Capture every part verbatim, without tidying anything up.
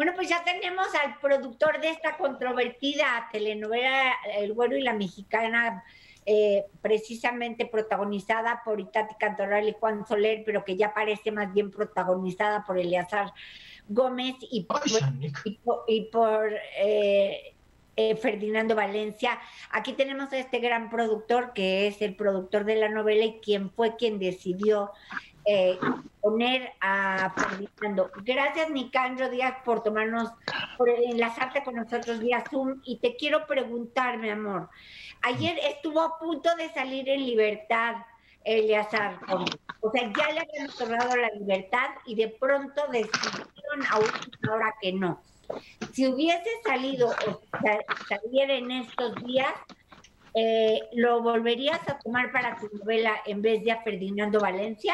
Bueno, pues ya tenemos al productor de esta controvertida telenovela El Güero y la Mexicana, eh, precisamente protagonizada por Itati Cantoral y Juan Soler, pero que ya parece más bien protagonizada por Eleazar Gómez y, Ay, Shanique. y, por, y por eh, eh, Ferdinando Valencia. Aquí tenemos a este gran productor que es el productor de la novela y quien fue quien decidió eh, poner a Ferdinando. Gracias, Nicandro Díaz, por tomarnos, por enlazarte con nosotros vía Zoom. Y te quiero preguntar, mi amor, ayer estuvo a punto de salir en libertad Eleazar Gómez. O sea, ya le habían otorgado la libertad y de pronto decidieron a última hora que no. Si hubiese salido o saliera en estos días, eh, ¿lo volverías a tomar para tu novela en vez de a Ferdinando Valencia?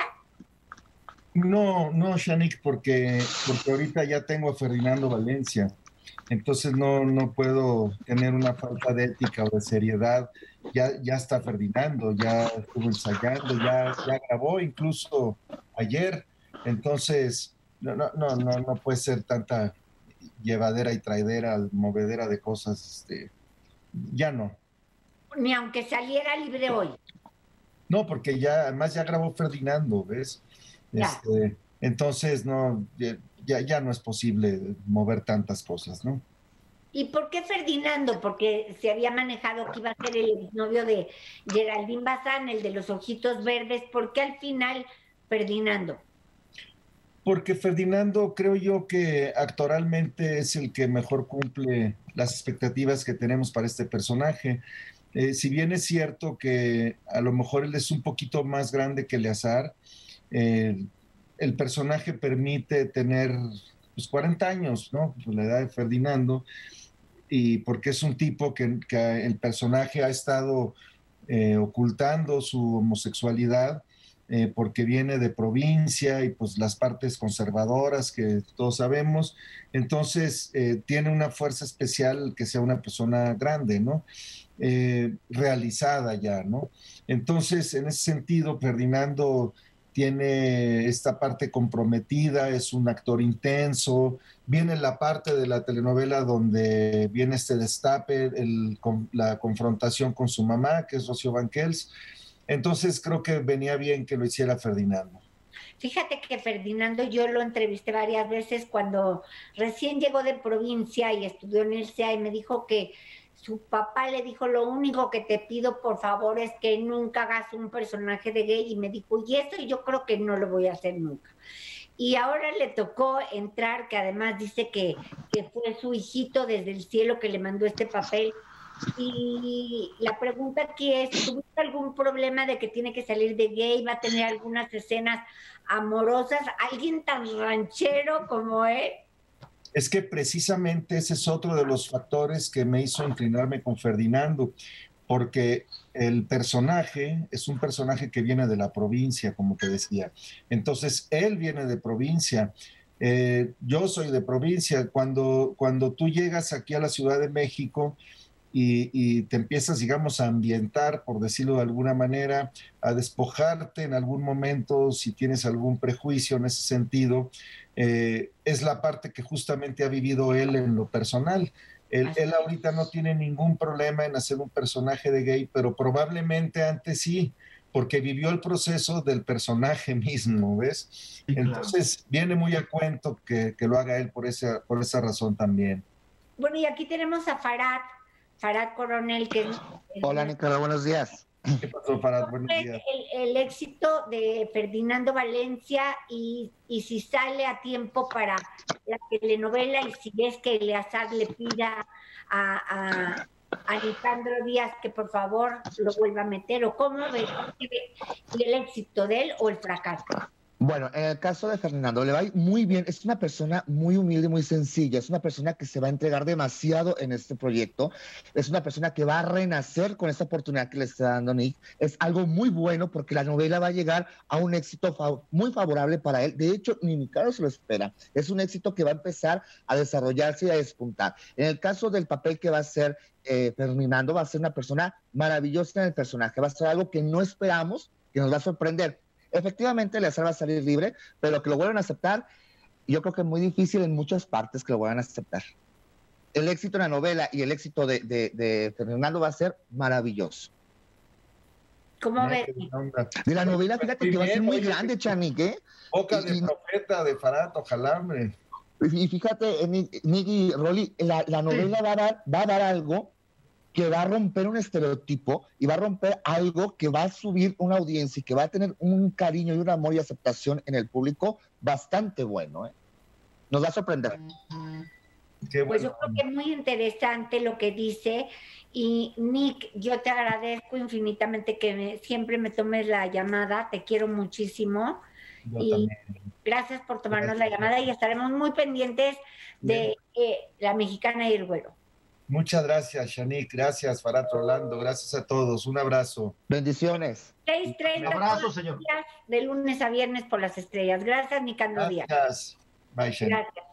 No, no, Shanique, porque, porque ahorita ya tengo a Ferdinando Valencia. Entonces no, no puedo tener una falta de ética o de seriedad. Ya, ya está Ferdinando, ya estuvo ensayando, ya, ya grabó incluso ayer. Entonces, no, no, no, no, no puede ser tanta llevadera y traidera, movedera de cosas. Este, ya no. Ni aunque saliera libre hoy. No, porque ya, además ya grabó Ferdinando, ¿ves? Este, entonces, no, ya, ya no es posible mover tantas cosas, ¿no? ¿Y por qué Ferdinando? Porque se había manejado que iba a ser el novio de Geraldine Bazán, el de los ojitos verdes. ¿Por qué al final Ferdinando? Porque Ferdinando creo yo que actoralmente es el que mejor cumple las expectativas que tenemos para este personaje. Eh, si bien es cierto que a lo mejor él es un poquito más grande que Eleazar, eh, el personaje permite tener pues, cuarenta años, ¿no? La edad de Ferdinando, y porque es un tipo que, que el personaje ha estado eh, ocultando su homosexualidad, eh, porque viene de provincia y pues las partes conservadoras que todos sabemos, entonces eh, tiene una fuerza especial que sea una persona grande, ¿no? Eh, realizada ya, ¿no? Entonces, en ese sentido, Ferdinando tiene esta parte comprometida, es un actor intenso, viene la parte de la telenovela donde viene este destape, el, la confrontación con su mamá, que es Rocío Banquels, entonces creo que venía bien que lo hiciera Ferdinando. Fíjate que Ferdinando yo lo entrevisté varias veces cuando recién llegó de provincia y estudió en el C E A y me dijo que su papá le dijo, lo único que te pido por favor es que nunca hagas un personaje de gay, y me dijo, y eso yo creo que no lo voy a hacer nunca. Y ahora le tocó entrar, que además dice que, que fue su hijito desde el cielo que le mandó este papel. Y la pregunta aquí es, ¿tuviste algún problema de que tiene que salir de gay? ¿Va a tener algunas escenas amorosas? ¿Alguien tan ranchero como él? Es que precisamente ese es otro de los factores que me hizo inclinarme con Ferdinando, porque el personaje es un personaje que viene de la provincia, como te decía. Entonces, él viene de provincia. Eh, yo soy de provincia. Cuando, cuando tú llegas aquí a la Ciudad de México y, y te empiezas, digamos, a ambientar, por decirlo de alguna manera, a despojarte en algún momento si tienes algún prejuicio en ese sentido, eh, es la parte que justamente ha vivido él en lo personal. Él, él ahorita no tiene ningún problema en hacer un personaje de gay, pero probablemente antes sí, porque vivió el proceso del personaje mismo, ¿ves? Sí, claro. Entonces viene muy a cuento que, que lo haga él por esa, por esa razón también. Bueno, y aquí tenemos a Farad, Farad Coronel, que es... Hola, Nicolás, buenos días. ¿Qué pasó, Farad? Buenos días. El, el éxito de Ferdinando Valencia y, y si sale a tiempo para la telenovela y si es que Eleazar le pida a, a, a Nicandro Díaz que por favor lo vuelva a meter, o cómo ve el éxito de él o el fracaso. Bueno, en el caso de Ferdinando, le va muy bien. Es una persona muy humilde, muy sencilla. Es una persona que se va a entregar demasiado en este proyecto. Es una persona que va a renacer con esta oportunidad que le está dando Nick. Es algo muy bueno porque la novela va a llegar a un éxito fav muy favorable para él. De hecho, ni Nicaragua se lo espera. Es un éxito que va a empezar a desarrollarse y a despuntar. En el caso del papel que va a hacer eh, Ferdinando, va a ser una persona maravillosa en el personaje. Va a ser algo que no esperamos, que nos va a sorprender. Efectivamente, Eleazar va a salir libre, pero que lo vuelvan a aceptar yo creo que es muy difícil en muchas partes que lo vayan a aceptar. El éxito de la novela y el éxito de, de, de Fernando va a ser maravilloso. ¿Cómo ves? De la novela, fíjate Muy que va a ser bien, muy oye, grande, Chanik, ¿eh? Boca de Y- profeta de Farhat, ojalá, hombre. Y fíjate, eh, Nick Nick y Rolly, la, la novela va a, dar, va a dar algo que va a romper un estereotipo y va a romper algo que va a subir una audiencia y que va a tener un cariño y un amor y aceptación en el público bastante bueno, ¿eh? Nos va a sorprender. Qué Pues bueno. yo creo que es muy interesante lo que dice. Y Nick, yo te agradezco infinitamente que me- siempre me tomes la llamada. Te quiero muchísimo. Yo Y también. gracias por tomarnos Gracias. la llamada y estaremos muy pendientes de eh, La Mexicana y el Güero. Muchas gracias, Shanique. Gracias, Farhat Rolando. Gracias a todos. Un abrazo. Bendiciones. seis treinta Un abrazo, todos los señor. días, de lunes a viernes por las estrellas. Gracias, Nicandro Díaz. Gracias. Bye, Shanique. Gracias.